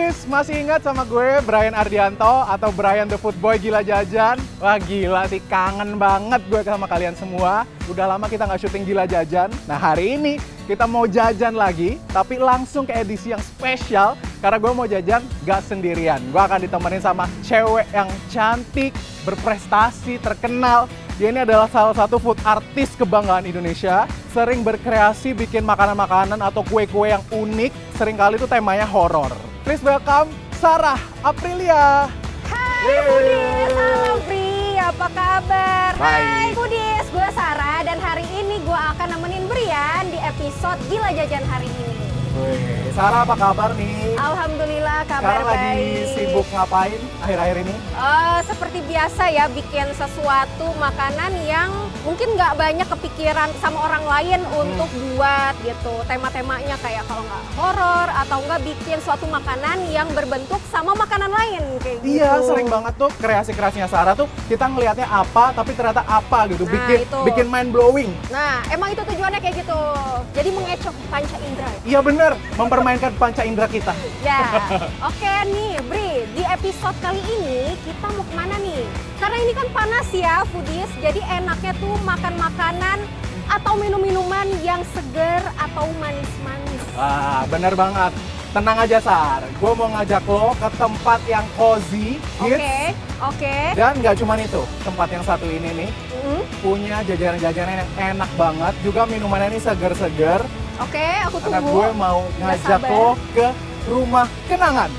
Foodies, masih ingat sama gue Brian Ardianto atau Brian the Food Boy Gila Jajan? Wah gila sih, kangen banget gue sama kalian semua. Udah lama kita nggak syuting Gila Jajan. Nah hari ini kita mau jajan lagi, tapi langsung ke edisi yang spesial. Karena gue mau jajan gak sendirian. Gue akan ditemenin sama cewek yang cantik, berprestasi, terkenal. Dia ini adalah salah satu food artist kebanggaan Indonesia. Sering berkreasi bikin makanan-makanan atau kue-kue yang unik. Seringkali itu temanya horor. Please welcome Sarah Aprilia. Hai Foodies, halo Bri, apa kabar? Hai Foodies, gue Sarah dan hari ini gue akan nemenin Brian di episode Gila Jajan hari ini. Wih, Sarah apa kabar nih? Alhamdulillah kabar Sekarang baik. lagi sibuk ngapain akhir-akhir ini? Seperti biasa ya, bikin sesuatu makanan yang mungkin nggak banyak kepikiran sama orang lain untuk buat gitu. Tema-temanya kayak kalau nggak horor atau nggak bikin suatu makanan yang berbentuk sama makanan lain kayak gitu. Iya, sering banget tuh kreasi-kreasinya Sarah tuh kita ngelihatnya apa tapi ternyata apa gitu. Nah, bikin mind blowing. Nah, emang itu tujuannya kayak gitu. Jadi mengecoh panca indera. Iya bener, mempermainkan panca indera kita. Ya, oke nih Bri, di episode kali ini kita mau kemana nih? Karena ini kan panas ya Foodies, jadi enaknya tuh makan makanan atau minum-minuman yang seger atau manis-manis. Wah, bener banget. Tenang aja Sar, gue mau ngajak lo ke tempat yang cozy, hits, Oke. dan nggak cuma itu. Tempat yang satu ini nih, punya jajanan-jajanan yang enak banget, juga minumannya ini seger-seger. Oke, aku tunggu. Karena gue mau ngajak sabar. lo ke rumah kenangan.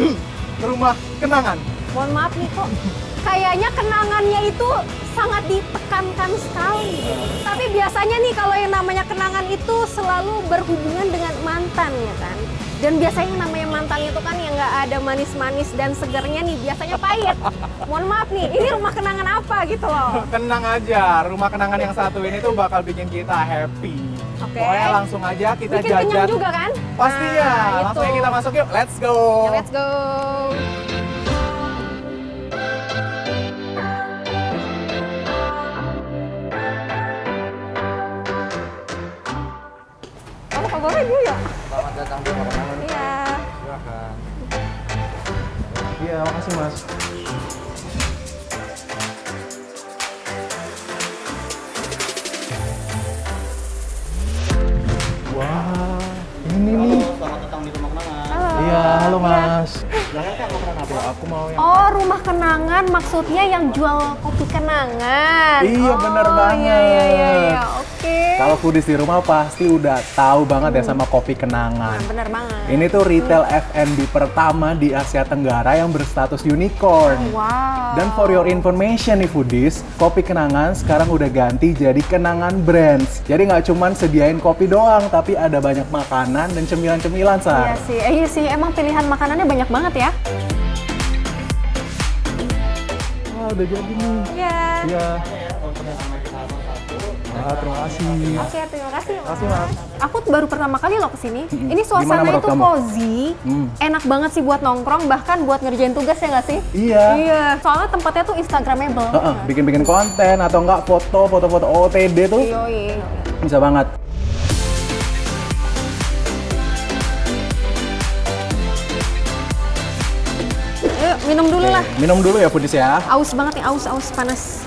Rumah kenangan. Mohon maaf nih kok, kayaknya kenangannya itu sangat ditekankan sekali. Tapi biasanya nih kalau yang namanya kenangan itu selalu berhubungan dengan mantan ya kan. Dan biasanya yang namanya mantan itu kan yang nggak ada manis-manis dan segernya nih, biasanya pahit. Mohon maaf nih, ini rumah kenangan apa gitu loh. Tenang aja, rumah kenangan yang satu ini tuh bakal bikin kita happy. Oke. Pokoknya langsung aja kita Bikin jajan. kenyang juga kan? Pastinya. Nah, Langsung aja itu. kita masuk yuk. Let's go. Ya, let's go. Oh, kabarnya dulu ya? Selamat datang di rumah kenangan. Iya. Silakan. Iya, makasih Mas. Wah, ini nih. Selamat datang di rumah kenangan. Halo. Iya, halo Mas. Jangan kan makanan apa? Aku mau yang Oh, rumah kenangan maksudnya yang jual kopi kenangan. Iya, Oh, bener banget. Iya, oke. Kalau foodies di rumah pasti udah tahu banget ya sama kopi kenangan. Nah, bener banget. Ini tuh retail F&B pertama di Asia Tenggara yang berstatus unicorn. Wow. Dan for your information nih foodies, kopi kenangan sekarang udah ganti jadi Kenangan Brands. Jadi nggak cuman sediain kopi doang, tapi ada banyak makanan dan cemilan-cemilan, Sar. Iya sih, emang pilihan makanannya banyak banget ya. Wah, udah jadi nih. Iya. Iya. Wah, terima kasih. Oke, terima kasih. Makasih, Mas. Aku baru pertama kali loh kesini. Ini Gimana suasananya menurut tuh kamu? cozy, enak banget sih buat nongkrong, bahkan buat ngerjain tugas ya nggak sih? Iya. Iya. Soalnya tempatnya tuh instagramable. Bikin-bikin konten atau enggak foto-foto OOTD tuh Yoi. bisa banget. Yuk, minum dulu lah. Minum dulu ya foodies ya. Aus banget nih, aus panas.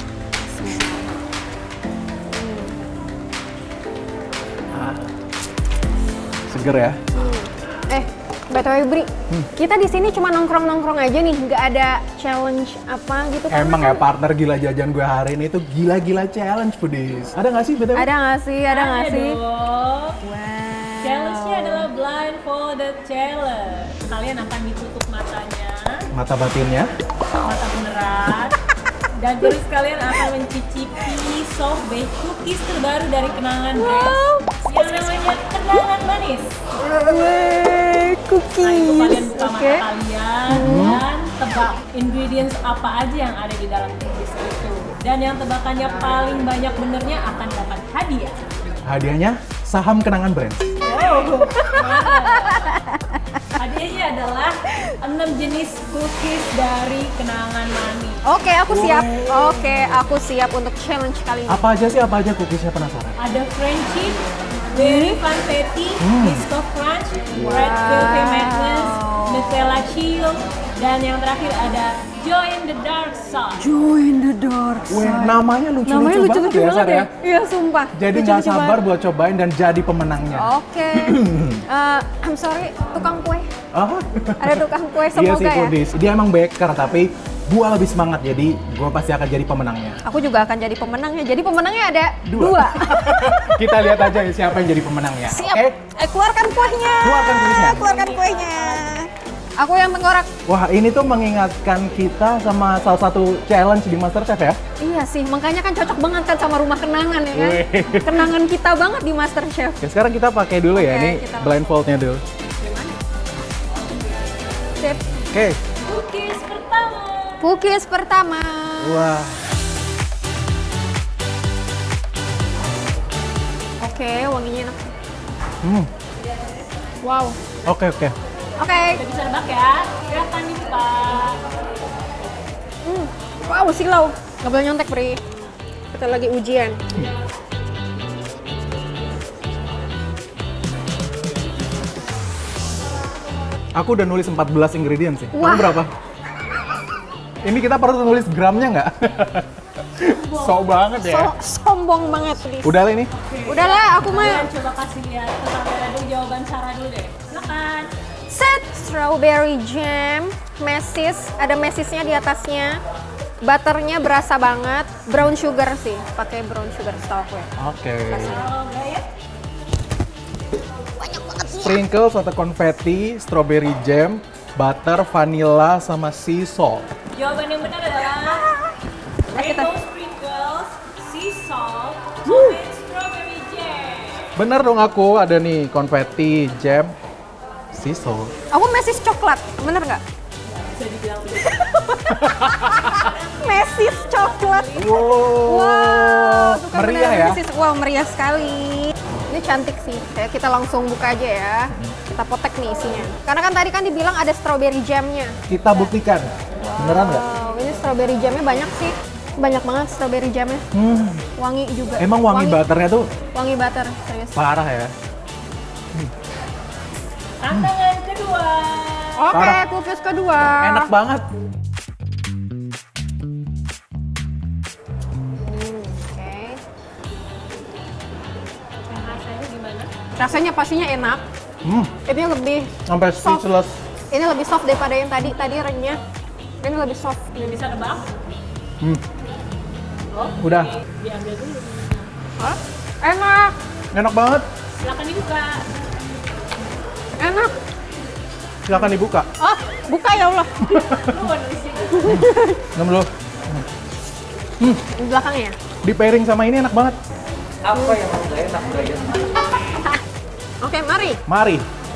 Seger ya. BTW Bri, kita di sini cuma nongkrong-nongkrong aja nih, nggak ada challenge apa gitu. karena Emang kan- ya partner gila jajan gue hari ini tuh gila-gila challenge foodies. Ada nggak sih BTW? Ada nggak sih? Ada nggak sih? dong. Wow. Challenge-nya adalah blindfolded challenge. Kalian akan ditutup matanya, Mata batinnya. mata beneran, dan terus kalian akan mencicipi soft baked cookies terbaru dari Kenangan Brands yang namanya Kenangan Manis. Nah, itu Cookies. kalian buka mata Oke. kalian dan tebak ingredients apa aja yang ada di dalam cookies itu. Dan yang tebakannya paling banyak benernya akan dapat hadiah. Hadiahnya saham Kenangan Brands. Oh, hadiahnya adalah 6 jenis cookies dari Kenangan Manis. Oke, aku siap. Oke, aku siap untuk challenge kali ini. Apa aja sih? Apa aja cookiesnya penasaran? Ada Frenchie, Berry Funfetti, Biscoff Crunch, Red Velvet Madness, Nutella Chill, dan yang terakhir ada Join the Dark Side. Join the dark Wih, side. namanya lucu-lucu banget ya, Sar ya. Iya, sumpah. Jadi nggak sabar buat cobain dan jadi pemenangnya. Oke. I'm sorry, tukang kue. Oh. Ada tukang kue, Iya semoga sih, ya. Foodies. Dia emang baker, tapi gua lebih semangat, jadi gua pasti akan jadi pemenangnya. Aku juga akan jadi pemenangnya. Jadi pemenangnya ada dua. Kita lihat aja ya siapa yang jadi pemenangnya. Siap. Oke? Keluarkan kuahnya. Keluarkan kuenya. Keluarkan kuenya. Aku yang tengkorak. Wah, ini tuh mengingatkan kita sama salah satu challenge di MasterChef ya. Iya sih, makanya kan cocok banget kan sama rumah kenangan ya kan. Wih. Kenangan kita banget di MasterChef. Ya, sekarang kita pakai dulu ya, Oke, ini kita blindfoldnya dulu. Sip. Oke. Cookies pertama. Cookies pertama. Wah. Oke, wanginya enak. Hmm. Wow. Oke. Oke. Udah bisa nebak ya? Silakan dibuka. Wow, silau. Nggak boleh nyontek, Pri. Kita lagi ujian. Aku udah nulis 14 ingredients sih. Wah. Kamu berapa? Ini kita perlu nulis gramnya nggak? So banget ya. Sombong banget, Pri. Udah lah ini. Udahlah, aku mah. Kalian coba kasih lihat ke kamera dulu jawaban Sarah dulu deh. Silakan. Set strawberry jam, mesis, ada mesisnya di atasnya. Butternya berasa banget, brown sugar sih, pakai brown sugar setahu aku ya. Oke. Oh, enggak ya? Sprinkles atau konfeti, strawberry jam, butter, vanilla, sama sea salt. Jawaban yang benar adalah kita- rainbow sprinkles, sea salt, and strawberry jam. Bener dong aku, ada nih konfeti, jam, sea salt. Aku mesis coklat, bener nggak? Bisa dibilang begitu. Mesis coklat. Wow, tuh kan meriah beneran ya. mesis. Wow, meriah sekali. Ini cantik sih. Kayak kita langsung buka aja ya. Kita potek nih isinya. Karena kan tadi kan dibilang ada strawberry jamnya. Kita buktikan, beneran nggak? Wow, ini strawberry jamnya banyak sih. Banyak banget strawberry jamnya. Wangi juga. Emang wangi butternya tuh Wangi butter, serius. parah ya. Tantangan kedua. Oke, Parah. cookies kedua. Enak banget. Oke. Yang rasanya gimana? Rasanya pastinya enak. Ini lebih Sampai Soft. speechless. ini lebih soft daripada yang tadi. Tadi renyah. Ini lebih soft. Udah bisa nebak? Udah. Diambil dulu. Hah? Enak. Enak banget. Silakan dibuka. Enak. Silakan dibuka. Oh, buka ya Allah. Lu nulisnya. Nggak dulu. Di belakangnya ya? Di pairing sama ini enak banget. Apa yang nggak enak, Brian? Oke, mari. Mari.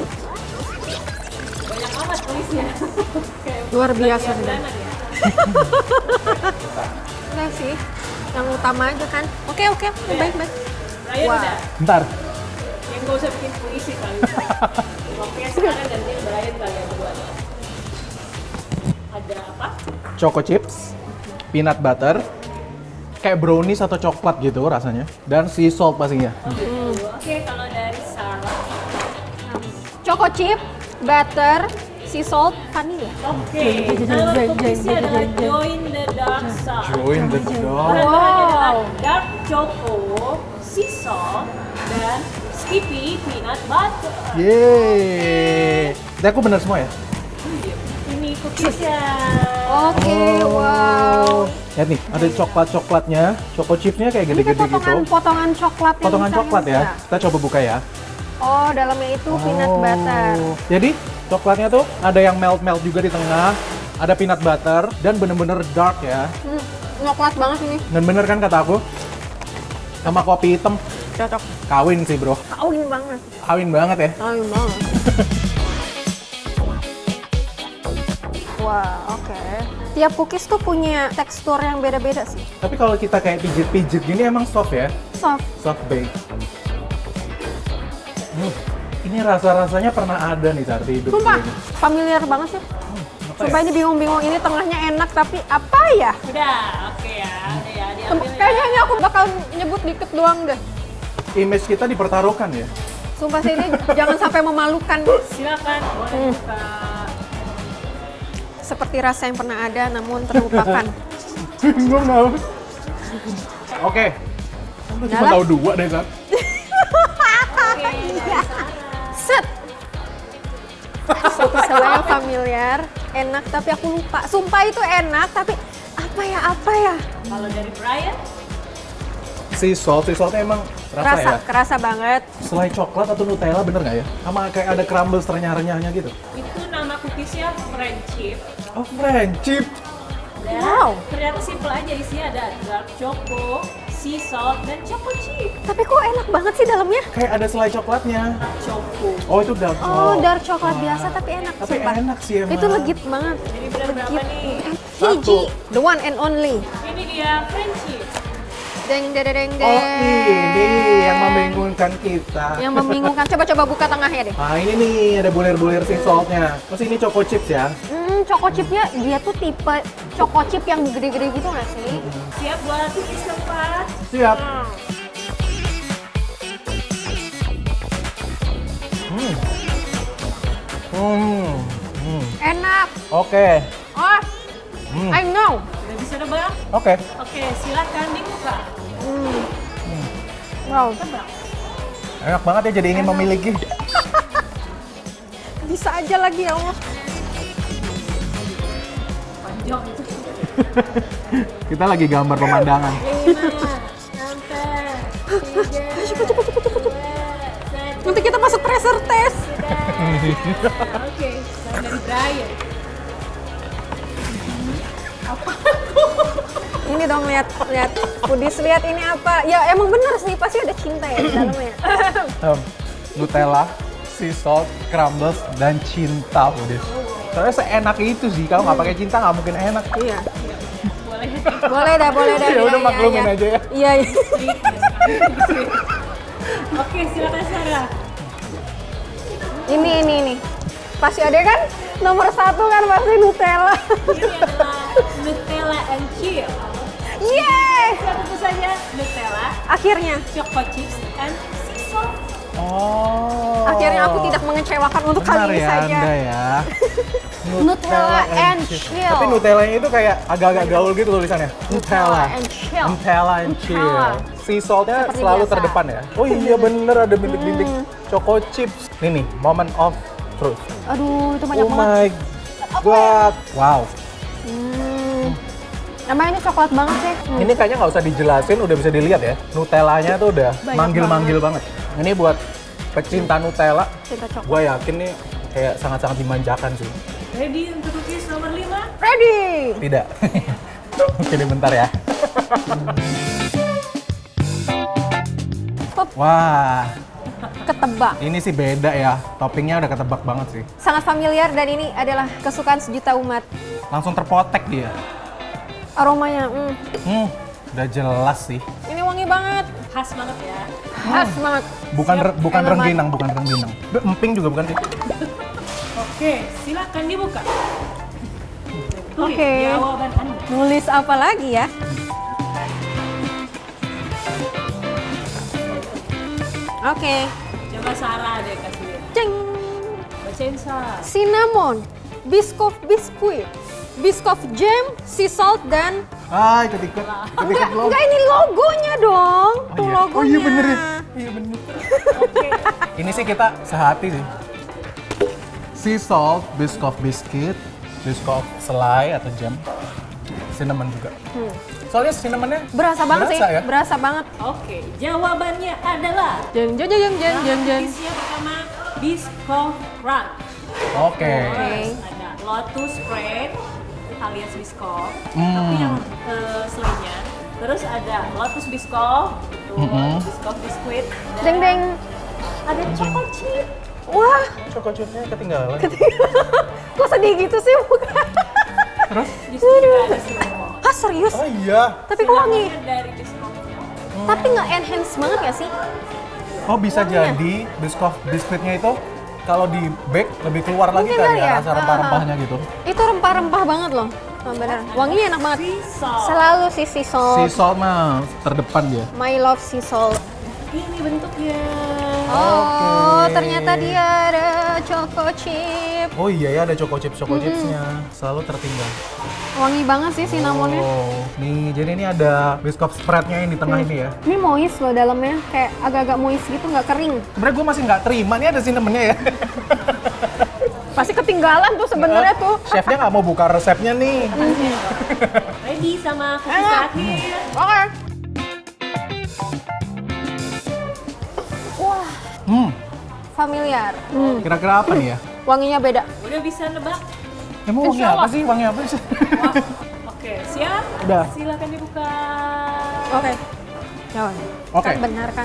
Banyak amat tulisnya. Luar biasa. Bulanan ya. Enggak sih. Yang utama aja kan. Oke. Baik. Ryan Wah. udah. Bentar. Yang gak usah bikin puisi kali. Oke, sekarang gantiin Brian kali yang kedua. Ada apa? Choco chips, peanut butter, kayak brownies atau coklat gitu rasanya. Dan sea salt pastinya. Oke, kalau dari Sarah. Choco chip, butter, sea salt, vanilla. Oke, nama cookiesnya adalah Join the Dark Side. Join the dark. Bahan-bahannya adalah Wow. dark choco, sea salt, dan Skippy peanut butter. Yeay. Tapi aku bener semua ya? Ini cookiesnya. Oke, wow. Lihat nih, ada coklat-coklatnya, choco chipsnya kayak Ini gede-gede kayak gitu. potongan coklat. yang Potongan misalnya coklat ya. enggak? Kita coba buka ya. Oh, dalamnya itu peanut butter. Jadi coklatnya tuh ada yang melt-melt juga di tengah, ada peanut butter dan bener-bener dark ya. Coklat banget ini. Dan bener kan kata aku? Sama kopi hitam Cocok. kawin sih bro. Kawin banget. Kawin banget ya. Kawin banget. Wah, oke. Tiap cookies tuh punya tekstur yang beda-beda sih. Tapi kalau kita kayak pijit-pijit gini emang soft ya. Soft. Soft bake. Ini rasa-rasanya pernah ada nih saat di hidup Sumpah, gue ini. familiar banget sih. Apa Sumpah ya? ini bingung-bingung, ini tengahnya enak tapi apa ya? Udah, oke ya. Udah ya, diambil ya. Kayaknya ini aku bakal nyebut dikit doang deh. Image kita dipertaruhkan ya. Sumpah sih ini jangan sampai memalukan. Silakan, boleh buka. seperti rasa yang pernah ada namun terlupakan. Bingung tau. Oke. Lu cuma Udah lah. tahu 2 deh, Sat. Set. Soto selai yang familiar, enak tapi aku lupa. Sumpah itu enak tapi apa ya? Kalau dari Brian, Sea saltnya emang rasa ya? Kerasa banget. Selai coklat atau Nutella bener nggak ya? Sama kayak ada crumbles renyah-renyahnya gitu. itu nama cookiesnya French chip. Oh, French chip. Dan Wow. ternyata simple aja, isinya ada dark choco, sea salt, dan choco chip. Tapi kok enak banget sih dalamnya? Kayak ada selai coklatnya. Choco. Oh, itu dark Oh, chocolate. dark coklat biasa tapi enak. Tapi sumpah. enak sih emang. Itu legit banget. Jadi benar berapa nih? Hiji, the one and only. Ini dia French chip. Deng deng deng deng. Oh, ini yang membingungkan kita. Yang membingungkan. Coba buka tengahnya deh. Nah, ini nih ada bulir-bulir sea saltnya. Terus ini choco chips ya. Choco chipnya dia tuh tipe choco chip yang gede-gede gitu nggak sih? Siap buat cookies keempat. Siap. Enak. Oke. Oh, I know. Udah bisa nebak? Oke. Oke, silakan dibuka. Wow. Enak banget ya, jadi ingin memiliki. Bisa aja lagi ya Allah. Panjang itu. Kita lagi gambar pemandangan. 5, 4, 3, Cepet. Nanti kita masuk pressure test. Oke, sekarang dari Brian. Ini dong lihat Foodies, lihat ini apa? Ya emang bener sih, pasti ada cinta ya di dalamnya. Nutella, sea salt, crumbles, dan cinta udah. Soalnya seenak itu sih, kalau nggak pakai cinta nggak mungkin enak. Iya. Boleh. Boleh dah. Ya udah Iya, maklumin iya. aja ya. Iya. Oke, silakan Sarah. Ini. Pasti ada kan? Nomor 1 kan pasti Nutella. Ini adalah Nutella and Chill. Yeay! Tentu saja Nutella, Akhirnya. choco chips, and sea salt. Oh. Akhirnya aku tidak mengecewakan untuk Benar kali ini ya saja. Anda ya. Nutella and chill. Tapi Nutellanya itu kayak agak-agak gaul gitu tulisannya. Nutella and chill. Nutella and chill. Nutella. Sea saltnya Seperti selalu biasa. terdepan ya. Oh iya bener, ada bintik-bintik choco chips. Ini nih, moment of truth. Aduh, itu banyak Oh banget. my god. Wow. Emang ini coklat banget sih. Ini kayaknya nggak usah dijelasin, udah bisa dilihat ya. Nutellanya tuh udah Banyak manggil-manggil banget. Ini buat pecinta Nutella, Cinta coklat. gue yakin nih kayak sangat-sangat dimanjakan sih. Ready untuk cookies nomor 5? Ready. Tidak. Oke, bentar ya. Wah, Ketebak. ini sih beda ya. Toppingnya udah ketebak banget sih. Sangat familiar dan ini adalah kesukaan sejuta umat. Langsung terpotek dia. Aromanya, Udah jelas sih. ini wangi banget. Khas banget ya. Khas banget. Bukan Elemen. rengginang, bukan rengginang. Emping juga bukan sih. Oke, silakan dibuka. Tulis Oke. jawaban Anda. Nulis apa lagi ya? Oke. Coba Sarah deh kasih lihat. Ceng. Bacain Sarah. Cinnamon, Biscoff biskuit, Biscoff jam, sea salt dan Ah, ikut-ikut. Ikut-ikut lo. enggak ini logonya dong. Tuh iya. logonya. Oh iya bener ya. Iya bener. Ini sih kita sehati sih. Sea salt, Biscoff biscuit, Biscoff selai atau jam, cinnamon juga. Soalnya cinnamonnya Berasa banget sih, ya? berasa banget. Oke, jawabannya adalah Jen. cookiesnya pertama Biscoff Crunch. Oke. Terus ada Lotus Spread alias Biscoff, tapi yang selainya. Terus ada Lotus Biscoff, Biscoff biskuit, dan Deng. ada choco chip. Wah, Choco chipnya ketinggalan. kok sedih gitu sih bukan? Terus? Di sini juga ada semua. Hah serius? Oh iya. Tapi kok wangi? Dari Biscoffnya. Tapi nggak enhance banget ya sih? Oh bisa jadi Biscoff biskuitnya itu kalau di bake lebih keluar lagi Mungkin kan kali ya ya. rasa rempah-rempahnya gitu. Itu rempah-rempah banget loh. Oh, bener. Wanginya enak banget. Sea salt. Selalu sih sea Sea salt. salt mah terdepan dia. My love sea salt. Ini bentuknya. Oh, ternyata dia ada choco chip. Oh iya ya, ada choco chipsnya. Selalu tertinggal. Wangi banget sih cinnamonnya. Oh, nih jadi ini ada biskuit spreadnya ini di tengah ini ya. Ini moist loh dalamnya, kayak agak-agak moist gitu, nggak kering. Sebenarnya gue masih nggak terima, ini ada cinnamonnya ya. Pasti ketinggalan tuh sebenarnya tuh. Chefnya nggak mau buka resepnya nih. Ready sama cookies terakhir. Oke. Wah, familiar. Kira-kira apa nih ya? Wanginya beda. Udah bisa nebak? Emang wangi apa sih? Wangi apa sih? Wah, oke, siap? Udah. Silakan dibuka. Oke. Jangan. Oke. Kan benar kan?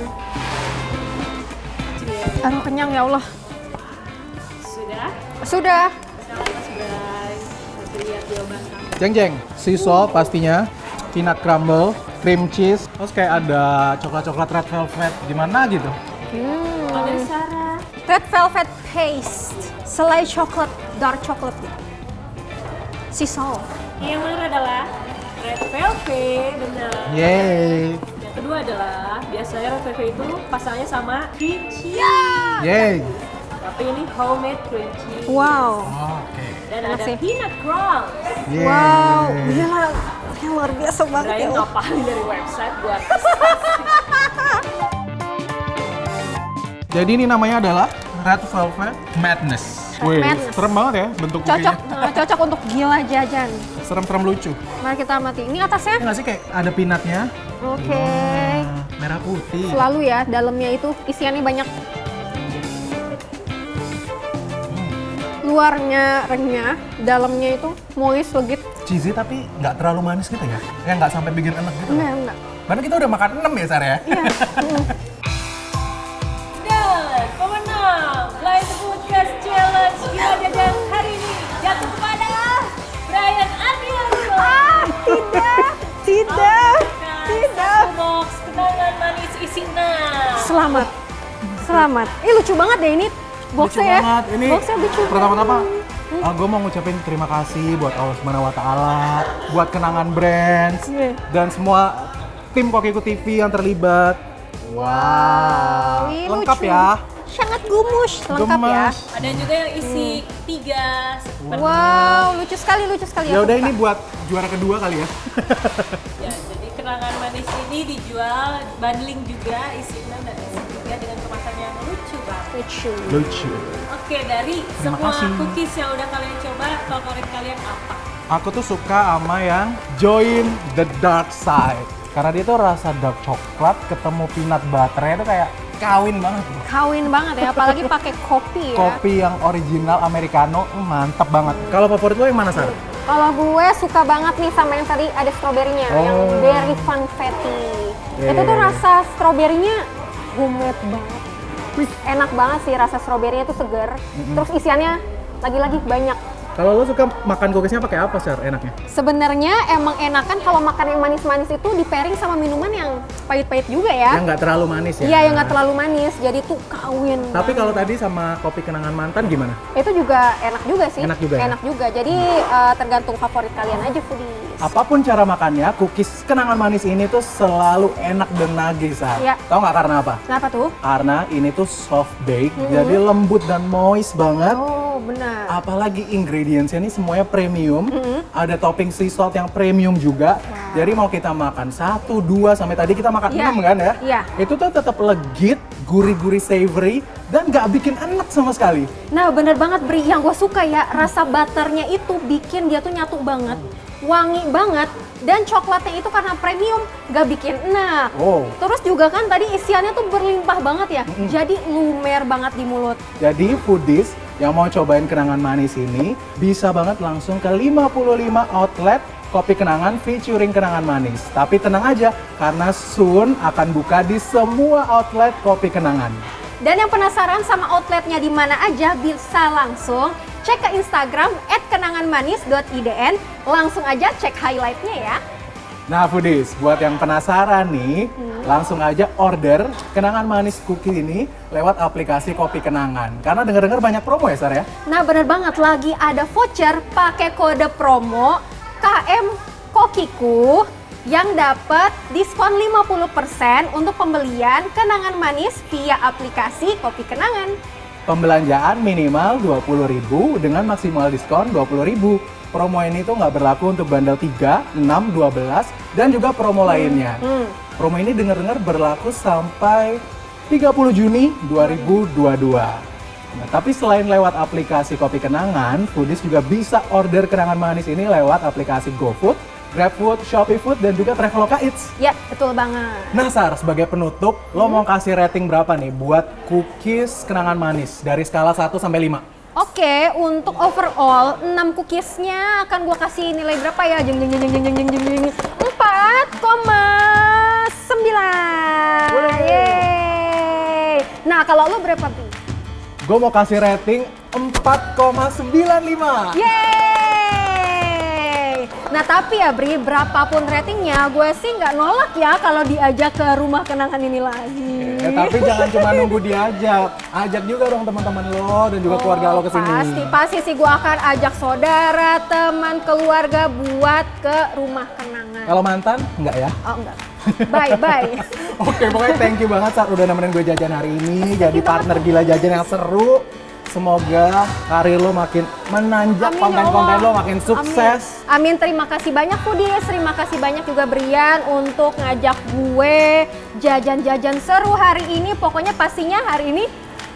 Aduh, kenyang ya Allah. Sudah? Sudah. Selamat Mas Bray. Nanti lihat jawaban kamu. Jeng, sea salt pastinya, peanut crumble, cream cheese, terus kayak ada coklat-coklat red velvet, gimana gitu. Ada Sarah. Red velvet paste, selai coklat, dark coklat gitu. Sea salt. Yang mana adalah red velvet, benar. Yeay. Yang kedua adalah biasanya red velvet itu pasangannya sama cream cheese. Yeay. Tapi ini homemade cream cheese. Wow. Oke. Dan Enak ada sih. peanut crumbs. Yeay. Wow, gila. Yang luar biasa banget Brian ya. ngapalin dari website buat Jadi ini namanya adalah Red Velvet Madness. Red Madness. Serem banget ya bentuk Cocok, kukinya. cocok untuk gila jajan. Serem-serem lucu. Mari kita amati. Ini atasnya. Ini nggak sih kayak ada peanutnya? Oke. Nah, merah putih. Selalu ya, dalamnya itu isiannya banyak. Luarnya renyah, dalamnya itu moist, legit. Cheesy tapi nggak terlalu manis gitu ya? Ya nggak sampai bikin enak gitu. Enggak. Karena kita udah makan 6 ya, Sar ya? Iya. dan pemenang Blind Foodcast Challenge gila jajan hari ini jatuh kepada Brian Ardianto. Tidak. Satu box kenangan manis isinya. Selamat. Selamat. Ih, lucu banget deh ini boxnya ya. banget. Ini Boxnya lucu. pertama-tama gue mau ngucapin terima kasih buat Allah Subhanahu wa Ta'ala, buat Kenangan Brands, Iya. dan semua tim Kokiku TV yang terlibat. Wow, Ih, lengkap lucu. ya. Sangat gumus, lengkap ya. Gemes. Ada juga yang isi 3 Wow, lucu sekali Ya aku udah suka. ini buat juara kedua kali ya. Ya, jadi kenangan manis ini dijual bundling juga isi 6 dan isi 3 dengan kemasan yang lucu banget. Lucu. Lucu. Oke, dari Terima semua kasih. cookies yang udah kalian coba, favorit kalian apa? Aku tuh suka sama yang Join the Dark Side. Karena dia tuh rasa dark coklat ketemu peanut butter itu kayak kawin banget. Kawin banget ya, apalagi pakai kopi ya. Kopi yang original Americano, mantap banget. Kalau favorit lo yang mana, Sar? Kalau gue suka banget nih sama yang tadi ada stroberinya, yang Oh. berry funfetti. Yeah. Itu tuh rasa stroberinya homemade banget. Enak banget sih rasa stroberinya tuh seger. Terus isiannya lagi-lagi banyak. Kalau lo suka makan cookiesnya pakai apa, Sar, enaknya? Sebenarnya emang enakan kalau makan yang manis-manis itu di pairing sama minuman yang pahit-pahit juga ya. Yang nggak terlalu manis ya? Iya, yang nggak terlalu manis. Jadi tuh kawin. Tapi banget. kalau tadi sama kopi kenangan mantan gimana? Itu juga enak juga sih. Enak juga ya? Enak juga. Jadi tergantung favorit kalian aja foodies. Apapun cara makannya, cookies kenangan manis ini tuh selalu enak dan nagih, Sar. Iya. Tahu nggak karena apa? Kenapa tuh? Karena ini tuh soft bake, jadi lembut dan moist banget. Oh, benar. Apalagi ingredientsnya ini semuanya premium. Ada topping sea salt yang premium juga. Jadi mau kita makan 1, 2, sampai tadi kita makan Iya. 6 kan ya? Iya. Itu tuh tetap legit, gurih-gurih savory, dan nggak bikin enak sama sekali. Nah, bener banget Bri, yang gue suka ya, rasa butternya itu bikin dia tuh nyatu banget, wangi banget, dan coklatnya itu karena premium, gak bikin enak. Oh. Terus juga kan tadi isiannya tuh berlimpah banget ya, jadi lumer banget di mulut. Jadi foodies yang mau cobain kenangan manis ini bisa banget langsung ke 55 outlet kopi kenangan featuring kenangan manis. Tapi tenang aja, karena soon akan buka di semua outlet kopi kenangan. Dan yang penasaran sama outletnya di mana aja, bisa langsung cek ke Instagram @kenanganmanis.idn, langsung aja cek highlightnya ya. Nah foodies, buat yang penasaran nih, langsung aja order kenangan manis cookie ini lewat aplikasi Kopi Kenangan. Karena denger-dengar banyak promo ya, Sar ya? Nah bener banget, lagi ada voucher pakai kode promo KM Kokiku yang dapat diskon 50% untuk pembelian kenangan manis via aplikasi Kopi Kenangan. Pembelanjaan minimal 20.000 dengan maksimal diskon 20.000. Promo ini tuh nggak berlaku untuk bundle 3, 6, 12, dan juga promo lainnya. Promo ini dengar-dengar berlaku sampai 30 Juni 2022. Nah, tapi selain lewat aplikasi Kopi Kenangan, Foodies juga bisa order kenangan manis ini lewat aplikasi GoFood, GrabFood, ShopeeFood, dan juga Traveloka Eats. Ya, betul banget. Nah, Sar, sebagai penutup, lo mau kasih rating berapa nih buat cookies kenangan manis dari skala 1 sampai 5? Oke, untuk overall 6 cookiesnya akan gue kasih nilai berapa ya? 4,9. Yeay. Nah, kalau lo berapa, Pi? Gue mau kasih rating 4,95. Yeay. Nah, tapi ya Bri, berapapun ratingnya, gue sih nggak nolak ya kalau diajak ke rumah kenangan ini lagi. Tapi jangan cuma nunggu diajak, ajak juga dong teman-teman lo dan juga keluarga lo ke sini. Pasti sih gue akan ajak saudara, teman, keluarga buat ke rumah kenangan. Kalau mantan, enggak ya? Oh, enggak. Bye. Oke, pokoknya thank you banget Sar udah nemenin gue jajan hari ini, jadi partner gila jajan yang seru. Semoga karir lo makin menanjak, Amin, konten-konten ya Allah. lo makin sukses. Amin. Terima kasih banyak Foodies, terima kasih banyak juga Brian untuk ngajak gue jajan-jajan seru hari ini. Pokoknya pastinya hari ini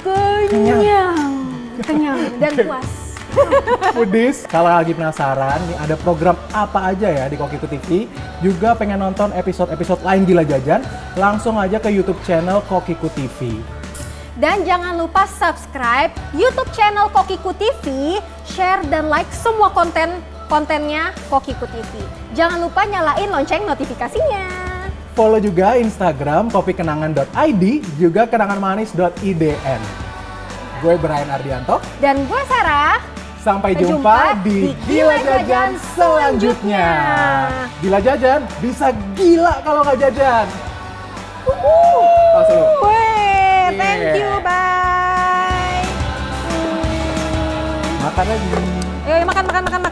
kenyang dan puas. Foodies, kalau lagi penasaran nih ada program apa aja ya di Kokiku TV, juga pengen nonton episode-episode lain gila jajan, langsung aja ke YouTube channel Kokiku TV. Dan jangan lupa subscribe YouTube channel Kokiku TV, share dan like semua kontennya Kokiku TV. Jangan lupa nyalain lonceng notifikasinya. Follow juga Instagram kopikenangan.id, juga kenanganmanis.idn. Gue Brian Ardianto. Dan gue Sarah. Sampai jumpa di Gila Jajan selanjutnya. Gila Jajan bisa gila kalau nggak jajan. Langsung. Thank you, bye. Makan lagi. Ayo makan.